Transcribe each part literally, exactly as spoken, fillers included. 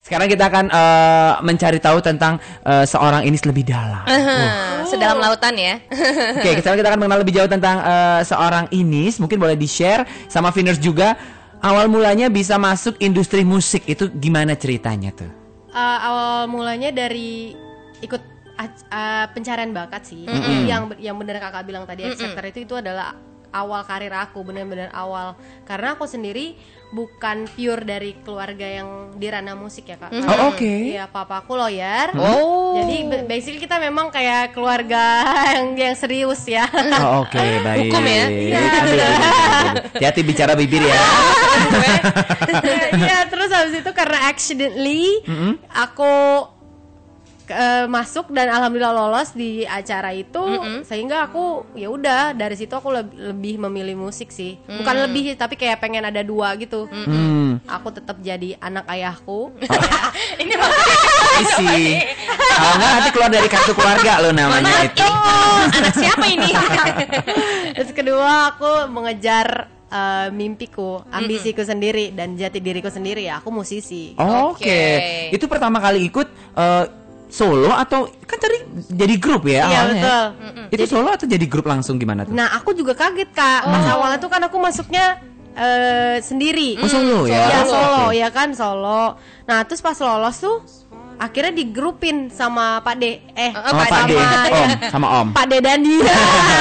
Sekarang kita akan uh, mencari tahu tentang uh, seorang Inis lebih dalam. Uh-huh. Oh. Sedalam lautan ya. Oke, okay, sekarang kita akan mengenal lebih jauh tentang uh, seorang Inis. Mungkin boleh di-share sama Viners juga. Awal mulanya bisa masuk industri musik itu gimana ceritanya tuh? Uh, awal mulanya dari ikut uh, pencarian bakat sih. Mm-hmm. Yang yang benar kakak bilang tadi, X Factor itu itu adalah awal karir aku, benar-benar awal. Karena aku sendiri bukan pure dari keluarga yang di ranah musik ya kak. Oh oke. Okay. Iya, papaku lawyer. Oh. Jadi basically kita memang kayak keluarga yang yang serius ya. Oh oke, okay, baik. Hukum ya. Iya. Hati-hati bicara bibir ya. Iya, terus habis itu karena accidentally mm-hmm. aku Uh, masuk dan alhamdulillah lolos di acara itu, mm-hmm. sehingga aku ya udah dari situ aku lebih, lebih memilih musik sih, mm. bukan lebih tapi kayak pengen ada dua gitu. Mm. Aku tetap jadi anak ayahku. Oh. Ini maksudnya isi. Kalau nggak nanti keluar dari kartu keluarga lo namanya Mama, itu. Oh, anak siapa ini? Terus kedua aku mengejar Uh, mimpiku, ambisiku mm-hmm. sendiri dan jati diriku sendiri ya, aku musisi. Oh, Oke. Okay. Okay. Itu pertama kali ikut uh, solo atau kan tadi jadi grup ya? Iya awalnya. Betul. Mm-hmm. Itu jadi, solo atau jadi grup langsung gimana tuh? Nah aku juga kaget kak. Pas oh. awalnya tuh kan aku masuknya uh, sendiri. Oh solo ya? Iya solo okay. ya kan solo. Nah terus pas lolos tuh akhirnya digrupin sama Pak D. Eh oh, Pak sama D. Om, sama Om. Pak D dan dia.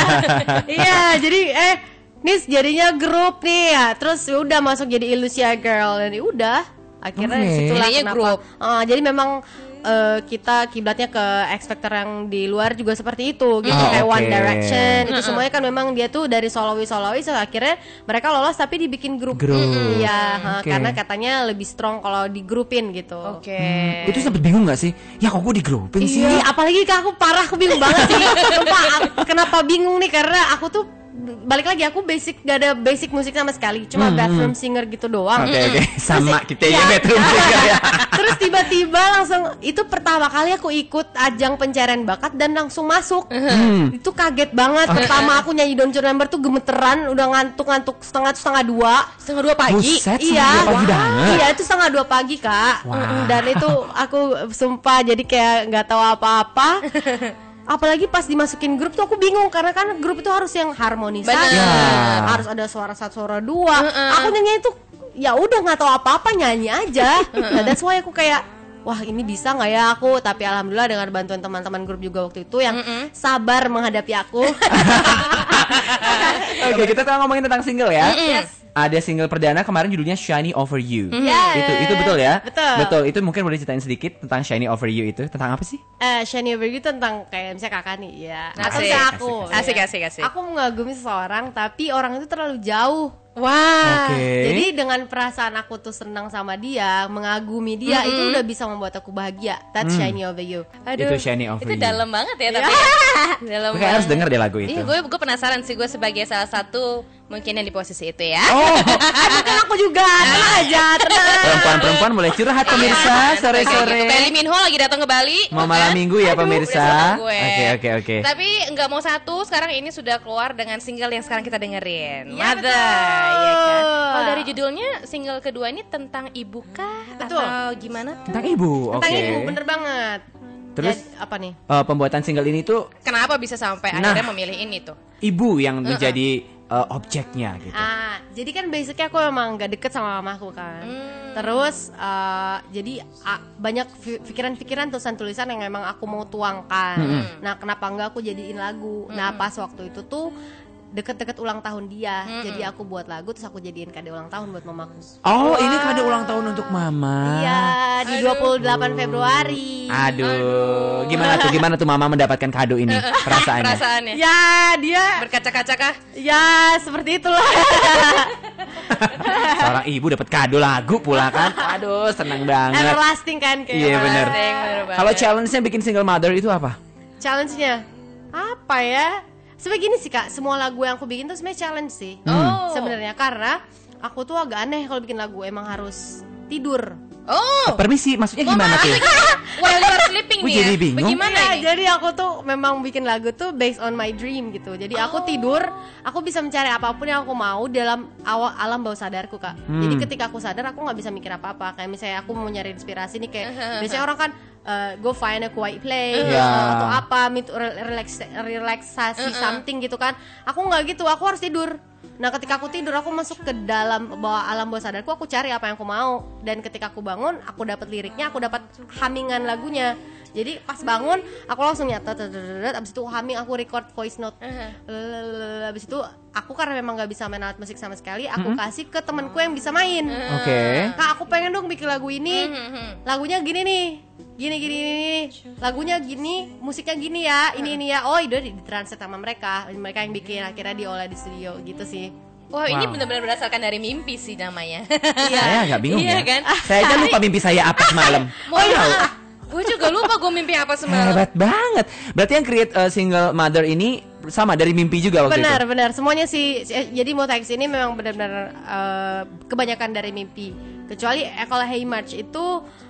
Iya jadi eh Nis jadinya grup nih ya. Terus udah masuk jadi Illusia Girl dan udah akhirnya okay. situlah jadinya kenapa. Grup. Uh, jadi memang Uh, kita kiblatnya ke X Factor yang di luar juga seperti itu gitu, oh, kayak okay. One Direction itu uh-uh. semuanya kan memang dia tuh dari solois solois so, akhirnya mereka lolos tapi dibikin grup. Iya, okay. karena katanya lebih strong kalau digrupin gitu. Oke. Okay. Hmm, itu sempet bingung nggak sih? Ya kok gue digrupin sih? Iya, apalagi kak aku parah aku bingung banget sih. Sumpah, kenapa bingung nih karena aku tuh balik lagi aku basic gak ada basic musik sama sekali, cuma hmm, bathroom singer gitu doang. Oke okay, oke, okay. sama kita ya bathroom singer ya. Terus tiba-tiba langsung itu pertama kali aku ikut ajang pencarian bakat dan langsung masuk. Hmm. Itu kaget banget. Pertama aku nyanyi Don't You Remember tuh gemeteran, udah ngantuk-ngantuk setengah setengah dua, setengah dua pagi. Buset, iya, pagi wow. iya itu setengah dua pagi kak. Wow. Dan itu aku sumpah jadi kayak nggak tahu apa-apa. Apalagi pas dimasukin grup tuh aku bingung karena kan grup itu harus yang harmonisasi, yeah. harus ada suara satu suara dua. Uh-uh. Aku nyanyi itu ya udah nggak tahu apa-apa nyanyi aja. Nah, that's why aku kayak wah ini bisa nggak ya aku? Tapi alhamdulillah dengan bantuan teman-teman grup juga waktu itu yang mm-hmm. sabar menghadapi aku. Oke okay, kita tuh ngomongin tentang single ya. Mm-hmm. Yes. Ada single perdana kemarin judulnya Shiny Over You. Yes. Itu itu betul ya? Betul. Betul. Itu mungkin boleh ceritain sedikit tentang Shiny Over You itu tentang apa sih? Eh uh, Shiny Over You tentang kayak misalnya kakak nih ya. Atau misalnya aku. Asik ya. asik asik. Aku mengagumi seseorang tapi orang itu terlalu jauh. Wah. Okay. Jadi dengan perasaan aku tuh senang sama dia, mengagumi dia, mm-hmm. itu udah bisa membuat aku bahagia. That's mm. Shiny Over You. Aduh. Itu Shiny Over itu You. Itu dalam banget ya tapi. Ya. Dalam banget. Harus denger deh lagu itu. Iya, gue gue penasaran sih gue sebagai salah satu mungkin yang di posisi itu ya. Oh, bukan aku juga. Tenang aja, tenang. Perempuan-perempuan boleh curhat pemirsa sore-sore. Kayak Lee Min Ho lagi datang ke Bali. Mau malam minggu ya Aduh, pemirsa. Oke oke oke. Tapi nggak mau satu, sekarang ini sudah keluar dengan single yang sekarang kita dengerin. Ya, Mother, ya kan. Kalau dari judulnya single kedua ini tentang ibu kah betul. Atau gimana? Tentang ibu. Tentang okay. ibu, bener banget. Terus ya, apa nih? Uh, pembuatan single ini tuh kenapa bisa sampai nah, akhirnya memilih ini tuh? Ibu yang menjadi uh, objeknya gitu. Ah, jadi kan basicnya aku emang gak deket sama mamaku kan. Hmm. Terus uh, jadi uh, banyak pikiran-pikiran tulisan-tulisan yang emang aku mau tuangkan. Hmm. Nah, kenapa enggak aku jadiin lagu? Hmm. Nah, pas waktu itu tuh deket-deket ulang tahun dia, mm-hmm. jadi aku buat lagu terus aku jadiin kado ulang tahun buat mamaku. Oh, wow. Ini kado ulang tahun untuk mama. Iya, di Aduh. dua puluh delapan Februari. Aduh. Aduh, gimana tuh gimana tuh mama mendapatkan kado ini? Perasaannya? Perasaannya. Ya, dia berkaca-kaca kah? Ya, seperti itulah. Seorang ibu dapat kado lagu pula kan. Aduh, senang banget. Everlasting kan kayak. Iya, benar. Kalau challenge-nya bikin single mother itu apa? Challenge-nya apa ya? Sebenarnya gini sih kak, semua lagu yang aku bikin tuh sebenarnya challenge sih. Oh. Sebenarnya karena aku tuh agak aneh kalau bikin lagu, emang harus tidur. Oh. Permisi, maksudnya gimana tuh? While you are sleeping pusing Gue nih jadi ya. bingung. Bagaimana Iya, ini? jadi aku tuh memang bikin lagu tuh based on my dream gitu. Jadi aku Oh. tidur, aku bisa mencari apapun yang aku mau dalam awal alam bawah sadarku kak. Hmm. Jadi ketika aku sadar aku nggak bisa mikir apa-apa. Kayak misalnya aku mau nyari inspirasi nih kayak biasanya orang kan uh, go find a quiet place Iya. uh, atau apa, mit- re- relax, relaksasi something gitu kan. Aku nggak gitu, aku harus tidur. Nah ketika aku tidur aku masuk ke dalam bawah alam bawah sadarku, aku cari apa yang aku mau, dan ketika aku bangun aku dapat liriknya, aku dapat humming-an lagunya. Jadi pas bangun aku langsung nyatet, abis itu humming, aku record voice note. Lalalala. Abis itu aku karena memang nggak bisa main alat musik sama sekali, aku kasih ke temanku yang bisa main. Oke. Kak aku pengen dong bikin lagu ini, lagunya gini nih, gini gini gini, lagunya gini, musiknya gini ya, ini ini ya. Oh udah ditranslate sama mereka, mereka yang bikin, akhirnya diolah di studio gitu sih. Wah, ini Wow. benar-benar berdasarkan dari mimpi sih namanya. Saya agak bingung Iya ya. kan? Saya aja lupa mimpi saya apa semalam. Oh iya. Gue juga lupa gue mimpi apa semalam. Hebat banget. Berarti yang create uh, single Mother ini sama dari mimpi juga waktu Benar, itu. benar. Semuanya sih. eh, Jadi Motex ini memang benar-benar eh, kebanyakan dari mimpi. Kecuali eh, kalau Hey March itu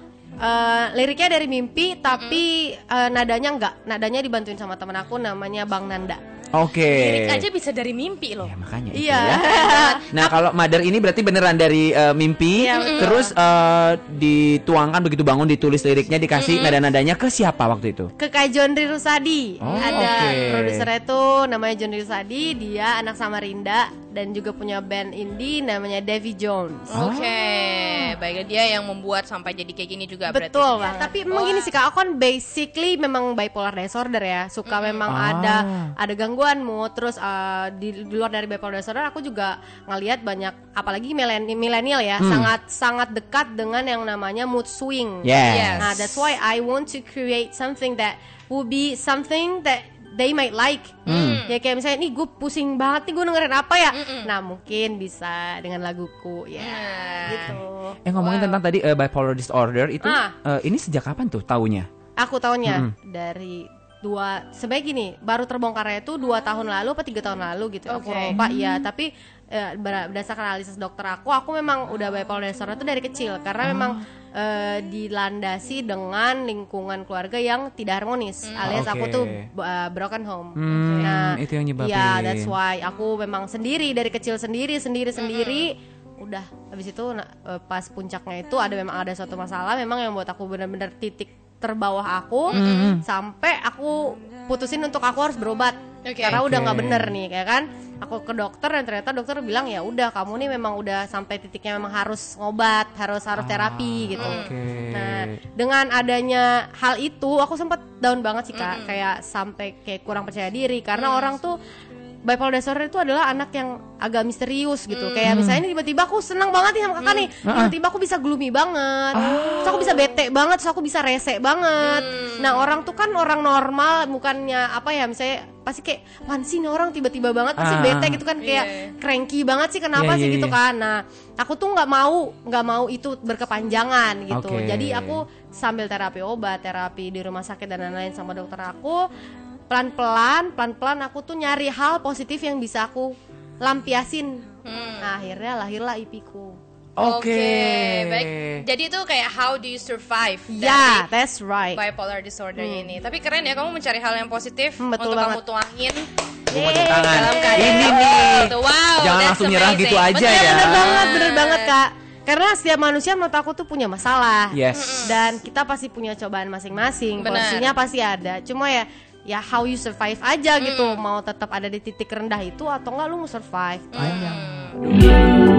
eh, liriknya dari mimpi, tapi eh, nadanya enggak. Nadanya dibantuin sama temen aku namanya Bang Nanda. Oke. Lirik aja bisa dari mimpi loh. Ya, makanya itu Iya. ya. Nah, kalau Mother ini berarti beneran dari uh, mimpi, Iya, betul. terus uh, dituangkan begitu bangun, ditulis liriknya, dikasih nada-nadanya ke siapa waktu itu? Ke Kak Jondri Rusadi. Oh, Ada oke. produsernya itu namanya Jondri Rusadi, dia anak Samarinda dan juga punya band indie namanya Davy Jones. Oke, baiklah dia yang membuat sampai jadi kayak gini juga berarti. Betul lah. Tapi memang gini sih Kak, aku kan basically memang bipolar disorder ya. Suka memang Ah. ada ada gangguan mood. Terus uh, di, di luar dari bipolar disorder aku juga ngelihat banyak, apalagi milen- milenial ya, sangat sangat dekat dengan yang namanya mood swing. Yes. Yes. Nah, that's why I want to create something that will be something that they might like. Ya kayak misalnya nih gue pusing banget nih, gue dengerin apa ya. Nah mungkin bisa dengan laguku ya. Nah. Gitu. Eh ngomongin tentang tadi uh, bipolar disorder itu, Ah. uh, ini sejak kapan tuh taunya? Aku taunya dari dua, sebenarnya gini, baru terbongkarnya itu dua tahun lalu apa tiga tahun lalu gitu. Aku Oke. lupa ya, tapi eh, ber- berdasarkan analisis dokter aku, aku memang udah bipolar disorder itu dari kecil karena memang eh, dilandasi dengan lingkungan keluarga yang tidak harmonis, alias Oke. aku tuh uh, broken home. Hmm, Nah, itu yang nyebabin. ya that's why aku memang sendiri dari kecil sendiri sendiri sendiri. Udah habis itu nah, eh, pas puncaknya itu ada memang ada suatu masalah memang yang buat aku benar-benar titik terbawah aku, sampai aku putusin untuk aku harus berobat. Oke. Karena udah Oke. nggak bener nih, kayak kan? Aku ke dokter dan ternyata dokter bilang ya udah kamu nih memang udah sampai titiknya memang harus ngobat, harus harus terapi gitu. Oke. Nah, dengan adanya hal itu aku sempat down banget sih Kak, kayak sampai kayak kurang percaya diri karena orang tuh bipolar disorder itu adalah anak yang agak misterius gitu. Kayak misalnya ini tiba-tiba aku senang banget nih sama kakak nih, tiba-tiba aku bisa gloomy banget, terus aku bisa bete banget, terus aku bisa rese banget. Nah orang tuh kan orang normal, bukannya apa ya, misalnya pasti kayak apaan sih nih orang tiba-tiba banget pasti Ah. bete gitu kan, kayak Iya. cranky banget sih, kenapa Iya, sih iya, gitu iya. kan. Nah aku tuh nggak mau nggak mau itu berkepanjangan gitu. Oke. Jadi aku sambil terapi obat, terapi di rumah sakit dan lain-lain sama dokter aku, pelan-pelan pelan-pelan aku tuh nyari hal positif yang bisa aku lampiasin. Nah, akhirnya lahirlah I P-ku. Oke. baik. Jadi itu kayak how do you survive Ya, dari that's right. bipolar disorder ini. Tapi keren ya kamu mencari hal yang positif Hmm, betul untuk banget. kamu tuangin Gua mau tepuk tangan. dalam keadaan Ini yang nih. gitu. Wow, Jangan that's langsung nyerah amazing. gitu aja Bener, ya. Bener banget, bener banget Kak. Karena setiap manusia menurut aku tuh punya masalah. Yes. Dan kita pasti punya cobaan masing-masing. Benar. Porsinya pasti ada. Cuma ya ya how you survive aja gitu. Mau tetap ada di titik rendah itu atau enggak lu mau survive. Itu aja.